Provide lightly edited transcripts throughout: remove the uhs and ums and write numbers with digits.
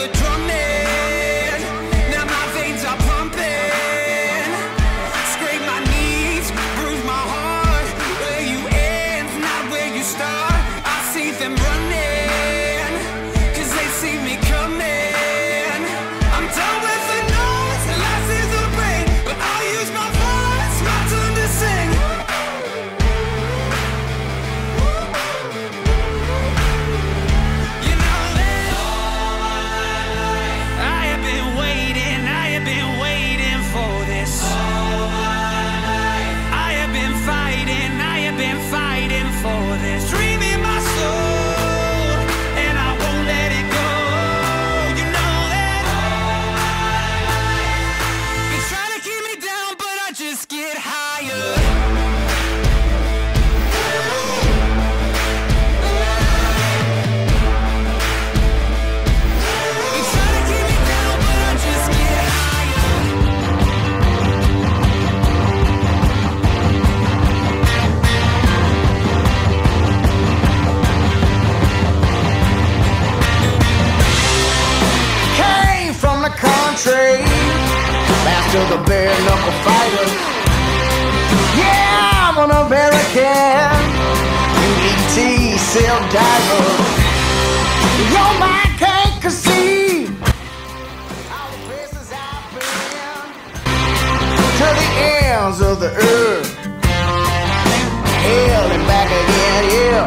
the drumming. Now my veins are pumping. Scrape my knees, bruise my heart. Where you end, not where you start. I see them running, 'cause they see me coming. I'm done with the noise, the last is the pain, but I'll use my voice, my turn to sing. You know that I have been waiting for this. I have been fighting for this. Dream in my soul, and I won't let it go. You know that they try to keep me down, but I just get higher. They try to keep me down, but I just get higher. Came from the country, master the bare knuckle fighter. Yeah, I'm an American, UET self diver. Your mind can't conceive all the places I've been, to the ends of the earth, hell and back again, yeah.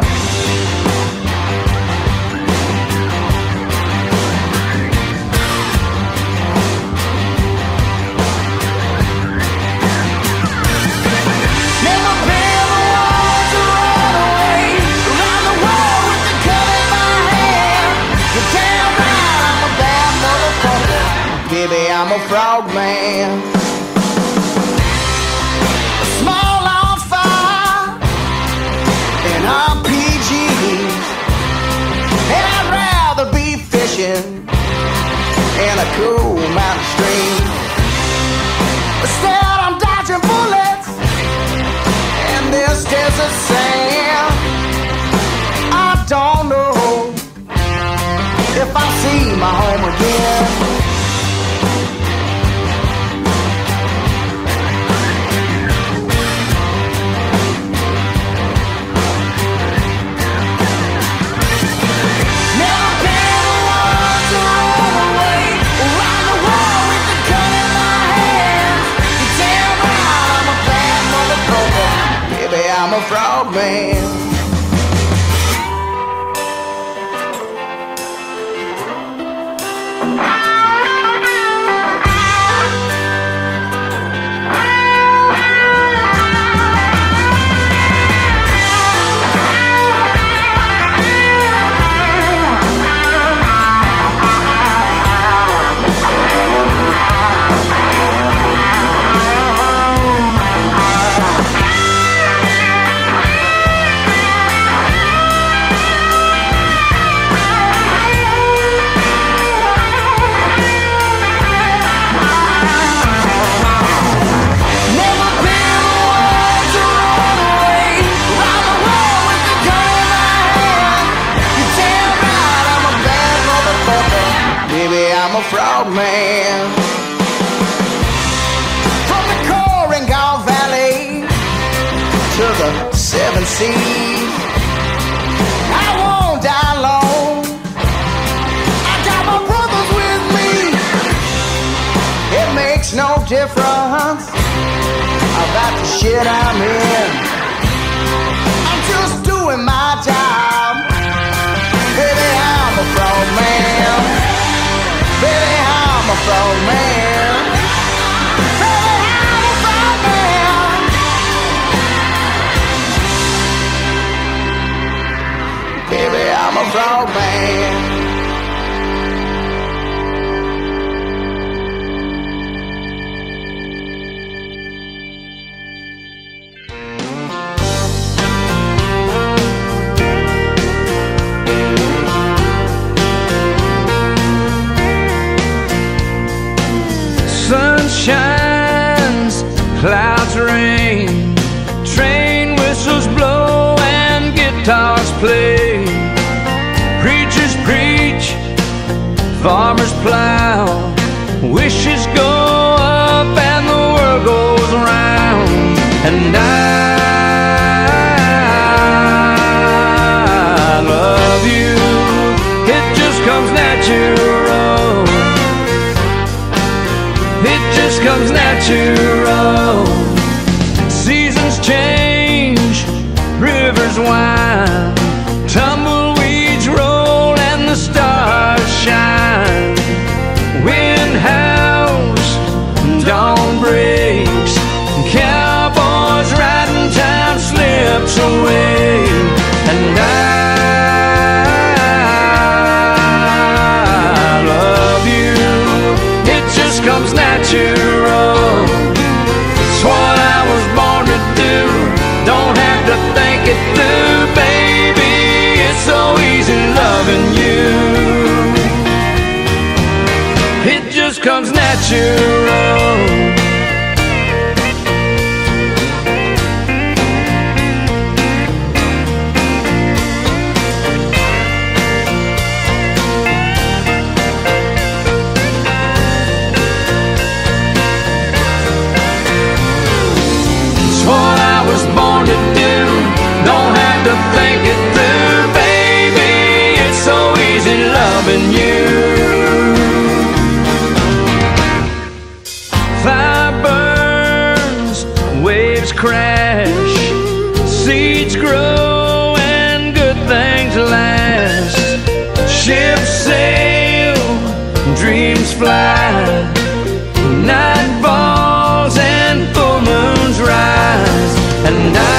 Never been the one to run away around the world with the gun in my hand. You're damn right, I'm a bad motherfucker. Baby, I'm a frog man. Small on fire and RPG, and I'd rather be fishing in a cool mountain stream. Instead, I'm dodging bullets in this desert sand. I don't know if I'll see my home again. Never been the one to run away around the world with the gun in my hand. You're damn right, I'm a bad motherfucker. Baby, I'm a frog man. Never been the one to run away around the world with the gun in my hand. You're damn right, I'm a bad motherfucker. Baby, I'm a frog man. From the Korengal Valley to the seven seas, I won't die alone. I got my brothers with me. It makes no difference about the shit I'm in. I'm just doing my job. Baby, I'm a frog man. Baby, I'm a frog man. Baby, I'm a frog man. Baby, I'm a frog man. Sun shines, clouds rain, train whistles blow and guitars play. Preachers preach, Farmers plow, wishes go up and the world goes round. And I love you, it just comes natural. It just comes natural. Seasons change, rivers wind, tumbleweeds roll and the stars shine. Wind howls, dawn breaks, cowboys riding, time slips away. And I love you, it just comes natural. It's what I was born to do, don't have to think it through, baby. It's so easy loving you. It just comes natural. What I was born to do, don't have to think it through, baby. It's so easy loving you. Fire burns, waves crash, seeds grow and good things last. Ships sail, dreams fly, night falls and full moons rise. And I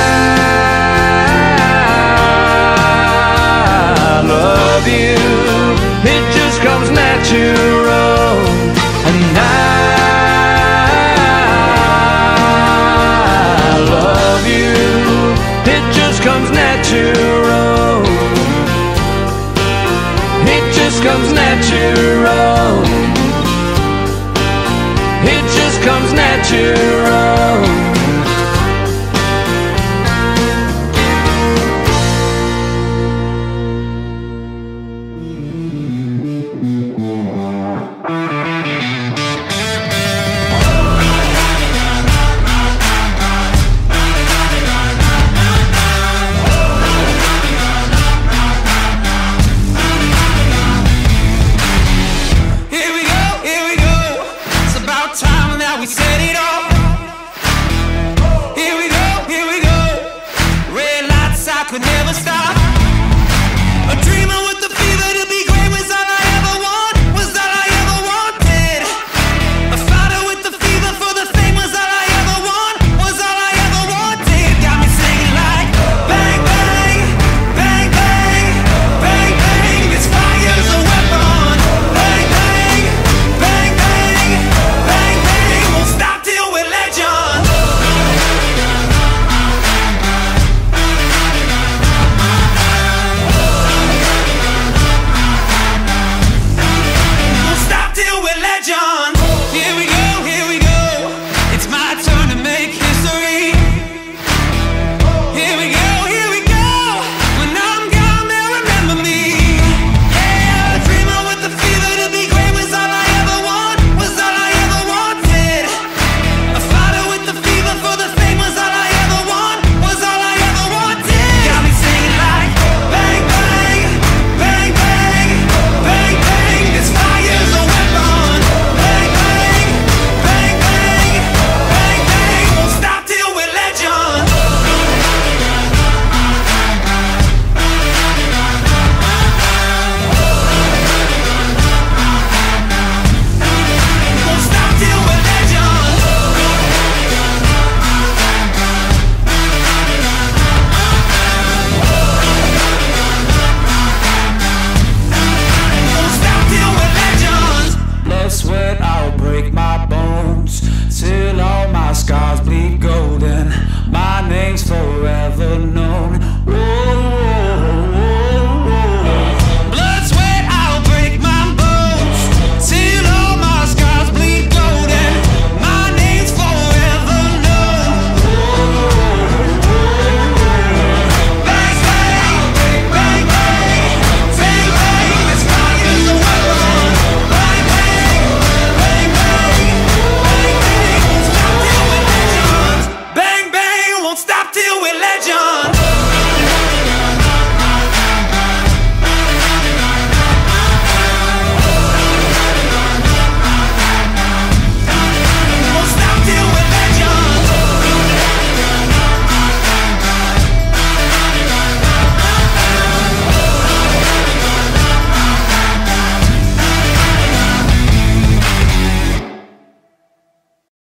love you, it just comes natural. And I love you, it just comes natural. It just comes natural. It just comes natural. Here we go. It's about time that we set it off. Here we go. Red lights, I could never stop. A dreamer with the fever to be great was all I ever want, was all I ever wanted. A fighter with the fever for the fame was all I ever want, was all I ever wanted. Got me singing like bang bang, bang bang, bang bang. This fire's a weapon. Bang bang, bang bang, bang bang. Won't stop till we're legends. Won't stop till we're legends. Here we go. It's my turn to make history. Here we go. When I'm gone, they'll remember me. Yeah, a dreamer with the fever to be great was all I ever want, was all I ever wanted. A fighter with the fever for the fame was all I ever want, was all I ever wanted. Got me singing like bang bang, bang bang, bang bang. This fire's a weapon. Bang bang, bang bang, bang bang. Won't stop till we're legends. Won't stop till we're legends. Won't stop till we're legends. Blood, sweat, I'll break my bones till all my scars bleed golden. My name's forever known.